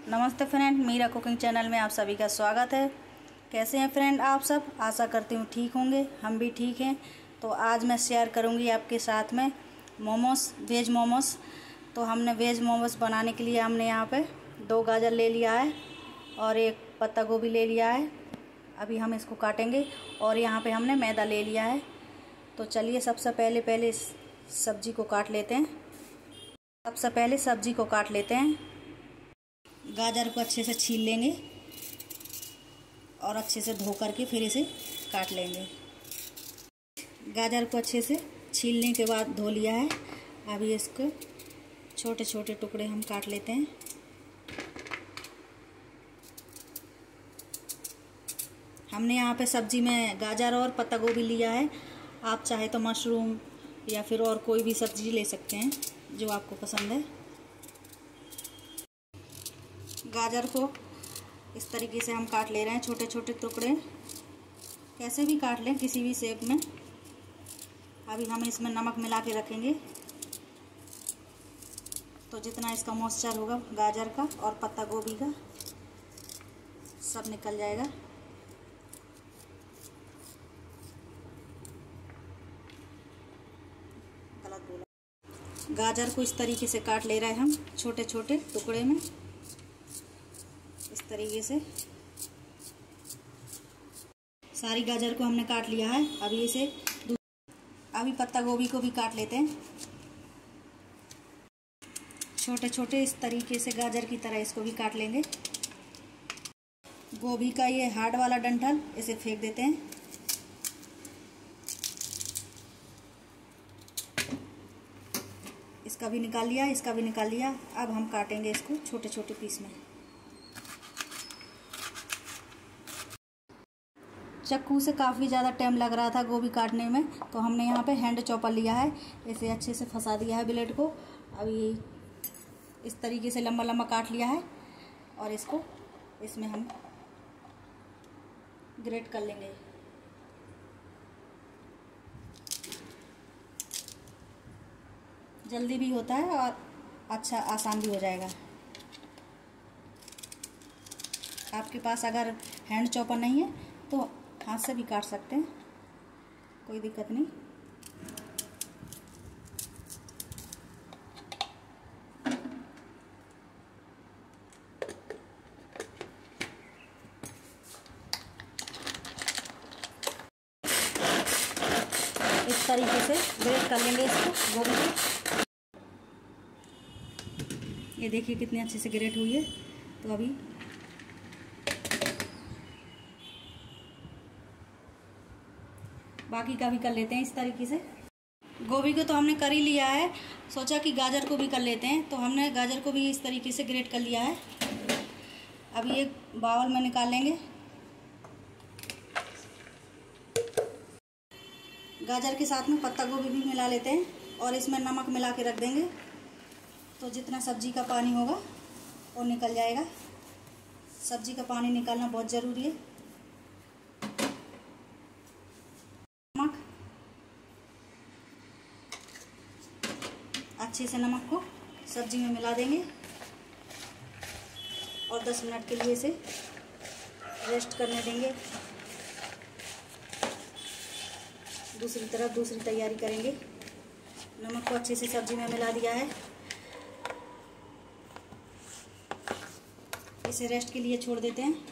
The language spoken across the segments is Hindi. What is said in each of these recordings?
नमस्ते फ्रेंड, मीरा कुकिंग चैनल में आप सभी का स्वागत है। कैसे हैं फ्रेंड आप सब? आशा करती हूँ ठीक होंगे। हम भी ठीक हैं। तो आज मैं शेयर करूँगी आपके साथ में मोमोस, वेज मोमोस। तो हमने वेज मोमोस बनाने के लिए हमने यहाँ पे 2 गाजर ले लिया है और 1 पत्ता गोभी ले लिया है। अभी हम इसको काटेंगे। और यहाँ पे हमने मैदा ले लिया है। तो चलिए सबसे पहले इस सब्जी को काट लेते हैं। सबसे पहले सब्जी को काट लेते हैं। गाजर को अच्छे से छील लेंगे और अच्छे से धो करके फिर इसे काट लेंगे। गाजर को अच्छे से छीलने के बाद धो लिया है। अभी इसको छोटे छोटे टुकड़े हम काट लेते हैं। हमने यहाँ पे सब्जी में गाजर और पत्ता गोभी लिया है। आप चाहे तो मशरूम या फिर और कोई भी सब्जी ले सकते हैं जो आपको पसंद है। गाजर को इस तरीके से हम काट ले रहे हैं, छोटे छोटे टुकड़े। कैसे भी काट लें, किसी भी शेप में। अभी हम इसमें नमक मिला के रखेंगे तो जितना इसका मॉइस्चर होगा गाजर का और पत्ता गोभी का सब निकल जाएगा। गलत बोला। गाजर को इस तरीके से काट ले रहे हैं हम छोटे छोटे टुकड़े में, इस तरीके से। सारी गाजर को हमने काट लिया है। अभी पत्ता गोभी को भी काट लेते हैं छोटे छोटे, इस तरीके से गाजर की तरह इसको भी काट लेंगे। गोभी का ये हार्ड वाला डंठल इसे फेंक देते हैं। इसका भी निकाल लिया, इसका भी निकाल लिया। अब हम काटेंगे इसको छोटे छोटे पीस में। चाकू से काफ़ी ज़्यादा टाइम लग रहा था गोभी काटने में, तो हमने यहाँ पे हैंड चॉपर लिया है। इसे अच्छे से फंसा दिया है ब्लेड को। अभी इस तरीके से लंबा लंबा काट लिया है और इसको इसमें हम ग्रेट कर लेंगे। जल्दी भी होता है और अच्छा आसान भी हो जाएगा। आपके पास अगर हैंड चॉपर नहीं है तो हाथ से भी काट सकते हैं, कोई दिक्कत नहीं। इस तरीके से ग्रेट कर लेंगे इसको, गोभी को। ये देखिए कितनी अच्छे से ग्रेट हुई है। तो अभी बाकी का भी कर लेते हैं इस तरीके से। गोभी को तो हमने कर ही लिया है, सोचा कि गाजर को भी कर लेते हैं, तो हमने गाजर को भी इस तरीके से ग्रेट कर लिया है। अब ये बाउल में निकाल लेंगे। गाजर के साथ में पत्ता गोभी भी मिला लेते हैं और इसमें नमक मिला के रख देंगे, तो जितना सब्जी का पानी होगा वो निकल जाएगा। सब्जी का पानी निकालना बहुत ज़रूरी है। अच्छे से नमक को सब्जी में मिला देंगे और 10 मिनट के लिए इसे रेस्ट करने देंगे। दूसरी तरफ दूसरी तैयारी करेंगे। नमक को अच्छे से सब्जी में मिला दिया है। इसे रेस्ट के लिए छोड़ देते हैं।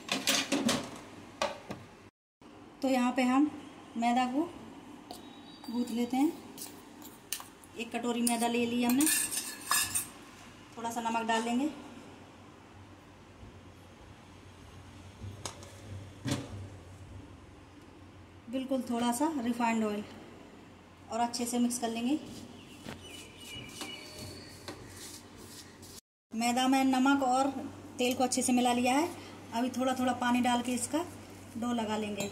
तो यहाँ पे हम मैदा को गूंथ लेते हैं। 1 कटोरी मैदा ले ली हमने। थोड़ा सा नमक डाल लेंगे। बिल्कुल थोड़ा सा रिफाइंड ऑयल और अच्छे से मिक्स कर लेंगे। मैदा में नमक और तेल को अच्छे से मिला लिया है। अभी थोड़ा थोड़ा पानी डाल के इसका डो लगा लेंगे।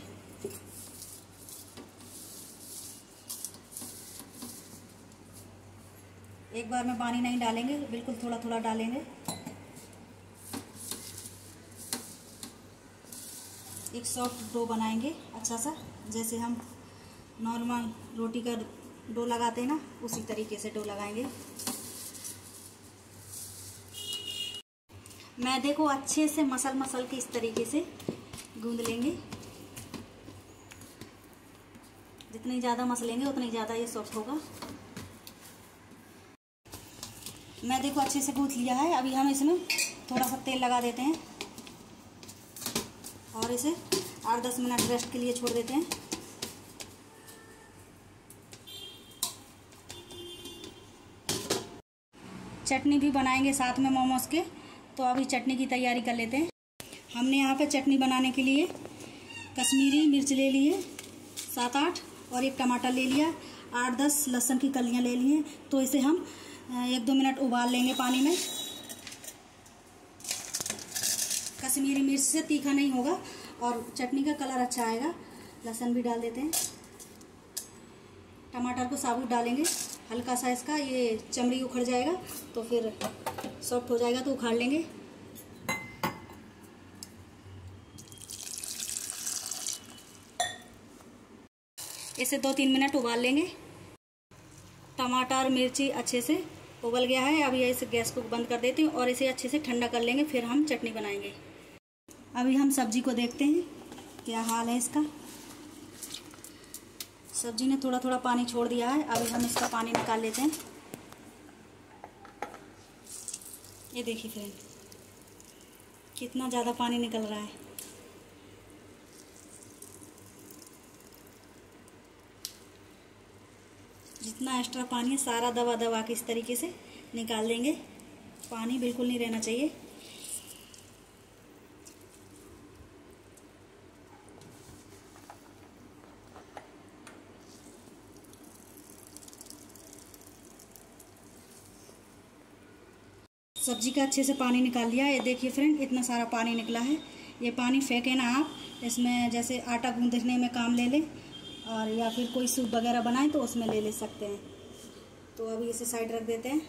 एक बार में पानी नहीं डालेंगे, बिल्कुल थोड़ा थोड़ा डालेंगे। एक सॉफ्ट डो बनाएंगे अच्छा सा, जैसे हम नॉर्मल रोटी का डो लगाते हैं ना, उसी तरीके से डो लगाएंगे। मैदे को अच्छे से मसल के इस तरीके से गूंद लेंगे। जितनी ज़्यादा मसलेंगे उतनी ज़्यादा ये सॉफ्ट होगा। मैदे को अच्छे से गूंथ लिया है। अभी हम इसमें थोड़ा सा तेल लगा देते हैं और इसे 8-10 मिनट रेस्ट के लिए छोड़ देते हैं। चटनी भी बनाएंगे साथ में मोमोज के, तो अभी चटनी की तैयारी कर लेते हैं। हमने यहाँ पे चटनी बनाने के लिए कश्मीरी मिर्च ले लिए 7-8 और एक टमाटर ले लिया, 8-10 लहसुन की कलियाँ ले ली हैं। तो इसे हम 1-2 मिनट उबाल लेंगे पानी में। कश्मीरी मिर्च से तीखा नहीं होगा और चटनी का कलर अच्छा आएगा। लहसुन भी डाल देते हैं। टमाटर को साबुत डालेंगे, हल्का सा इसका ये चमड़ी उखड़ जाएगा तो फिर सॉफ्ट हो जाएगा, तो उखाड़ लेंगे। इसे 2-3 मिनट उबाल लेंगे। टमाटर मिर्ची अच्छे से उबल गया है। अब ये इसे गैस को बंद कर देते हैं और इसे अच्छे से ठंडा कर लेंगे, फिर हम चटनी बनाएंगे। अभी हम सब्जी को देखते हैं क्या हाल है इसका। सब्जी ने थोड़ा थोड़ा पानी छोड़ दिया है। अभी हम इसका पानी निकाल लेते हैं। ये देखिए फ्रेंड, कितना ज़्यादा पानी निकल रहा है। जितना एक्स्ट्रा पानी है सारा दबा दबा के इस तरीके से निकाल देंगे। पानी बिल्कुल नहीं रहना चाहिए। सब्जी का अच्छे से पानी निकाल लिया। ये देखिए फ्रेंड, इतना सारा पानी निकला है। ये पानी फेंके ना आप, इसमें जैसे आटा गूंदने में काम ले लें और या फिर कोई सूप वगैरह बनाए तो उसमें ले सकते हैं। तो अभी इसे साइड रख देते हैं।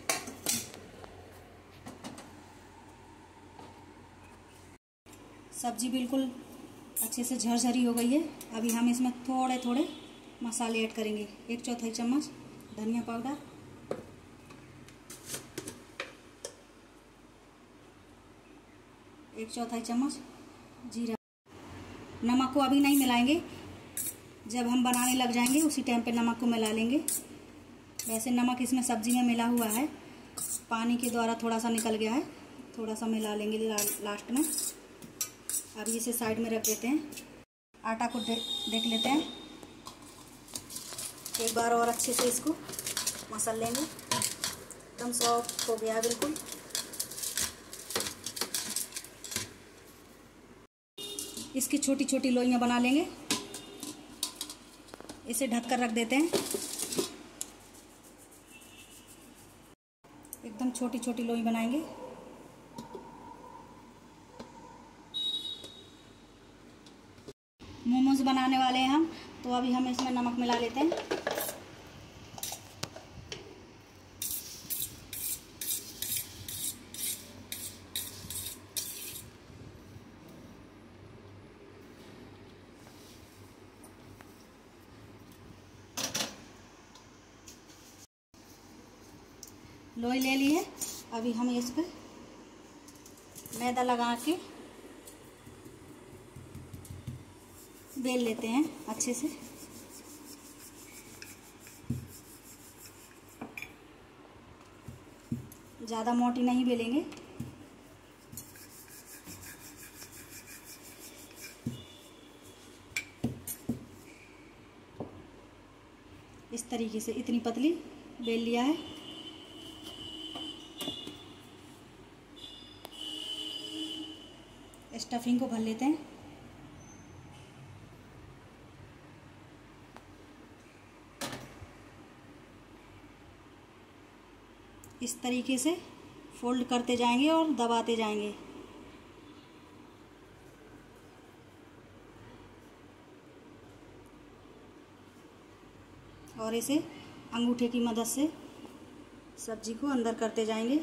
सब्जी बिल्कुल अच्छे से झरझरी हो गई है। अभी हम इसमें थोड़े थोड़े मसाले ऐड करेंगे। 1/4 चम्मच धनिया पाउडर, 1/4 चम्मच जीरा। नमक को अभी नहीं मिलाएंगे, जब हम बनाने लग जाएंगे उसी टाइम पे नमक को मिला लेंगे। वैसे नमक इसमें सब्जी में मिला हुआ है, पानी के द्वारा थोड़ा सा निकल गया है, थोड़ा सा मिला लेंगे लास्ट में। अभी इसे साइड में रख देते हैं। आटा को देख लेते हैं एक बार और अच्छे से इसको मसल लेंगे। एकदम सॉफ्ट हो गया बिल्कुल। इसकी छोटी छोटी लोइयां बना लेंगे। इसे ढककर रख देते हैं। एकदम छोटी छोटी लोई बनाएंगे। मोमोज बनाने वाले हैं हम, तो अभी हम इसमें नमक मिला लेते हैं। लोई ले ली है। अभी हम इस पर मैदा लगा के बेल लेते हैं अच्छे से। ज़्यादा मोटी नहीं बेलेंगे। इस तरीके से इतनी पतली बेल लिया है। स्टफिंग को भर लेते हैं। इस तरीके से फोल्ड करते जाएंगे और दबाते जाएंगे। और इसे अंगूठे की मदद से सब्जी को अंदर करते जाएंगे।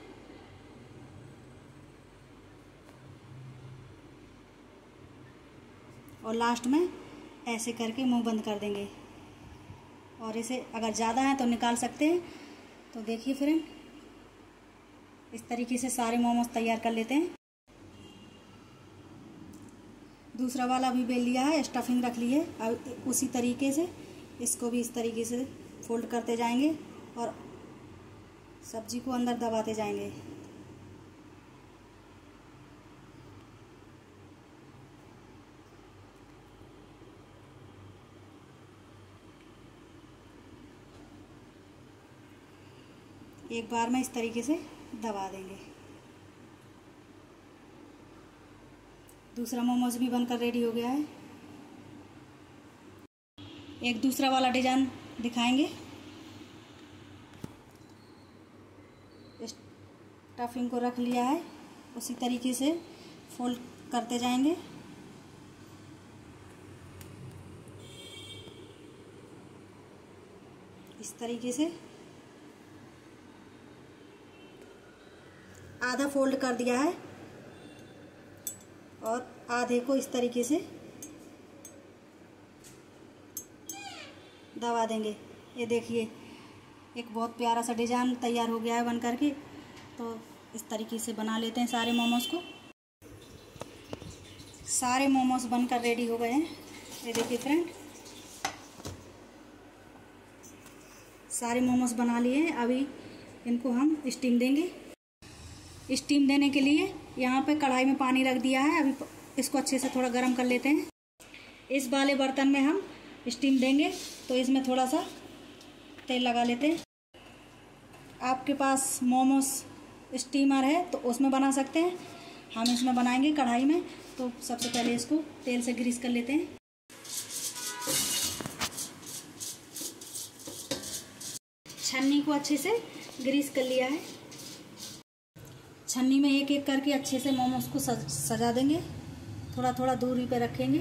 और लास्ट में ऐसे करके मुंह बंद कर देंगे। और इसे अगर ज़्यादा है तो निकाल सकते हैं। तो देखिए फ्रेंड, इस तरीके से सारे मोमोज तैयार कर लेते हैं। दूसरा वाला भी बेल लिया है, स्टफिंग रख ली है। अब उसी तरीके से इसको भी इस तरीके से फोल्ड करते जाएंगे और सब्जी को अंदर दबाते जाएंगे। एक बार में इस तरीके से दबा देंगे। दूसरा मोमोज भी बनकर रेडी हो गया है। एक दूसरा वाला डिजाइन दिखाएंगे। स्टफिंग को रख लिया है, उसी तरीके से फोल्ड करते जाएंगे। इस तरीके से आधा फोल्ड कर दिया है और आधे को इस तरीके से दबा देंगे। ये देखिए एक बहुत प्यारा सा डिजाइन तैयार हो गया है बन करके। तो इस तरीके से बना लेते हैं सारे मोमोज को। सारे मोमोज बनकर रेडी हो गए हैं। ये देखिए फ्रेंड, सारे मोमोज बना लिए हैं। अभी इनको हम स्टीम देंगे। स्टीम देने के लिए यहाँ पे कढ़ाई में पानी रख दिया है। अभी इसको अच्छे से थोड़ा गर्म कर लेते हैं। इस वाले बर्तन में हम स्टीम देंगे, तो इसमें थोड़ा सा तेल लगा लेते हैं। आपके पास मोमोज स्टीमर है तो उसमें बना सकते हैं, हम इसमें बनाएंगे कढ़ाई में। तो सबसे पहले इसको तेल से ग्रीस कर लेते हैं। छन्नी को अच्छे से ग्रीस कर लिया है। छन्नी में एक एक करके अच्छे से मोमोज को सजा देंगे। थोड़ा थोड़ा दूरी पे रखेंगे।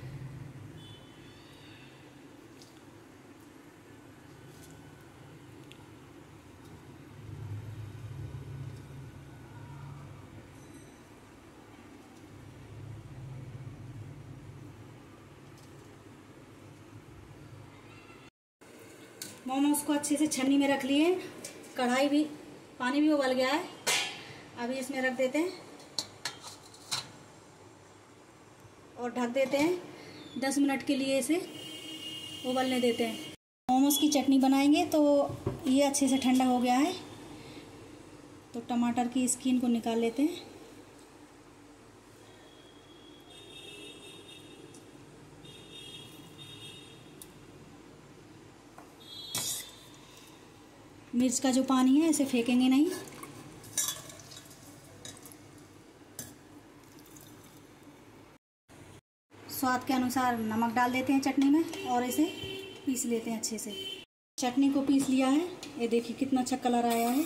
मोमोज को अच्छे से छन्नी में रख लिए। कढ़ाई भी, पानी भी उबल गया है। अभी इसमें रख देते हैं और ढक देते हैं। 10 मिनट के लिए इसे उबलने देते हैं। मोमोज की चटनी बनाएंगे तो ये अच्छे से ठंडा हो गया है। तो टमाटर की स्किन को निकाल लेते हैं। मिर्च का जो पानी है इसे फेंकेंगे नहीं। स्वाद के अनुसार नमक डाल देते हैं चटनी में और इसे पीस लेते हैं अच्छे से। चटनी को पीस लिया है। ये देखिए कितना अच्छा कलर आया है।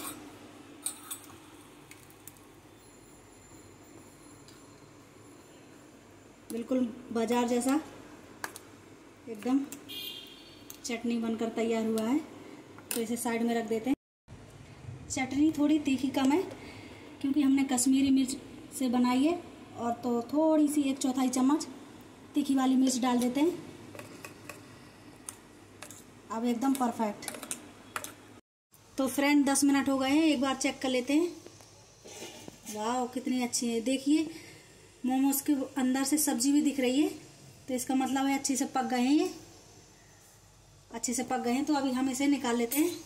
बिल्कुल बाजार जैसा एकदम चटनी बनकर तैयार हुआ है। तो इसे साइड में रख देते हैं। चटनी थोड़ी तीखी कम है क्योंकि हमने कश्मीरी मिर्च से बनाई है, और तो थोड़ी सी 1/4 चम्मच तीखी वाली मिर्च डाल देते हैं। अब एकदम परफेक्ट। तो फ्रेंड 10 मिनट हो गए हैं, एक बार चेक कर लेते हैं। वाह कितनी अच्छी है। देखिए मोमोज के अंदर से सब्जी भी दिख रही है, तो इसका मतलब है अच्छे से पक गए हैं। ये अच्छे से पक गए हैं। तो अभी हम इसे निकाल लेते हैं।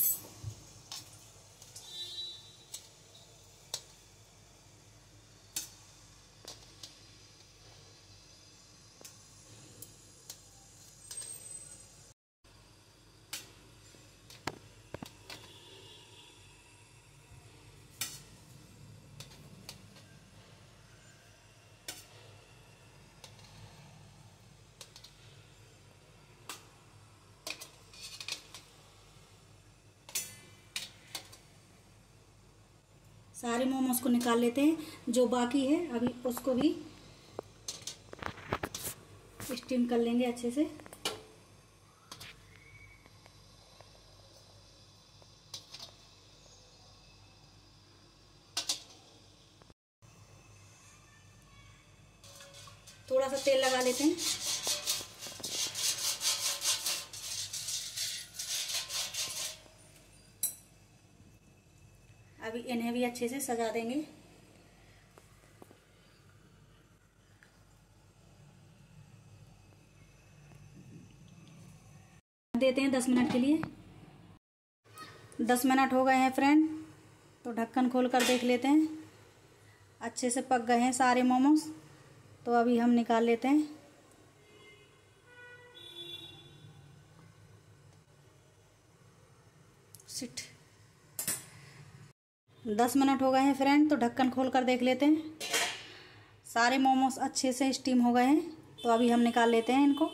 सारे मोमोज को निकाल लेते हैं। जो बाकी है अभी उसको भी स्टीम कर लेंगे अच्छे से। थोड़ा सा तेल लगा लेते हैं। अभी इन्हें भी अच्छे से सजा देंगे। देते हैं 10 मिनट के लिए। 10 मिनट हो गए हैं फ्रेंड, तो ढक्कन खोल कर देख लेते हैं। अच्छे से पक गए हैं सारे मोमोज, तो अभी हम निकाल लेते हैं। सिट 10 मिनट हो गए हैं फ्रेंड, तो ढक्कन खोल कर देख लेते हैं। सारे मोमोज अच्छे से स्टीम हो गए हैं, तो अभी हम निकाल लेते हैं इनको।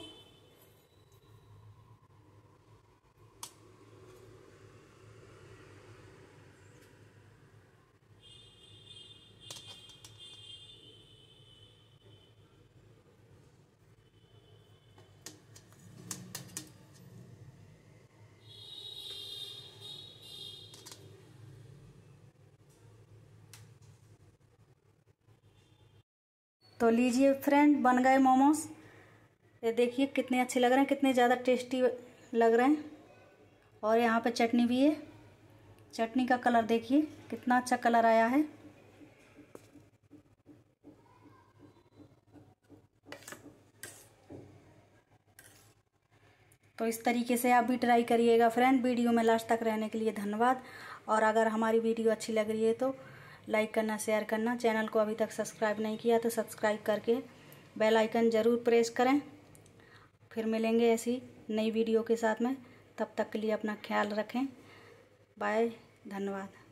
तो लीजिए फ्रेंड, बन गए मोमोज। ये देखिए कितने अच्छे लग रहे हैं, कितने ज़्यादा टेस्टी लग रहे हैं। और यहाँ पे चटनी भी है। चटनी का कलर देखिए कितना अच्छा कलर आया है। तो इस तरीके से आप भी ट्राई करिएगा फ्रेंड। वीडियो में लास्ट तक रहने के लिए धन्यवाद। और अगर हमारी वीडियो अच्छी लग रही है तो लाइक करना, शेयर करना। चैनल को अभी तक सब्सक्राइब नहीं किया तो सब्सक्राइब करके बेल आइकन ज़रूर प्रेस करें। फिर मिलेंगे ऐसी नई वीडियो के साथ में। तब तक के लिए अपना ख्याल रखें। बाय, धन्यवाद।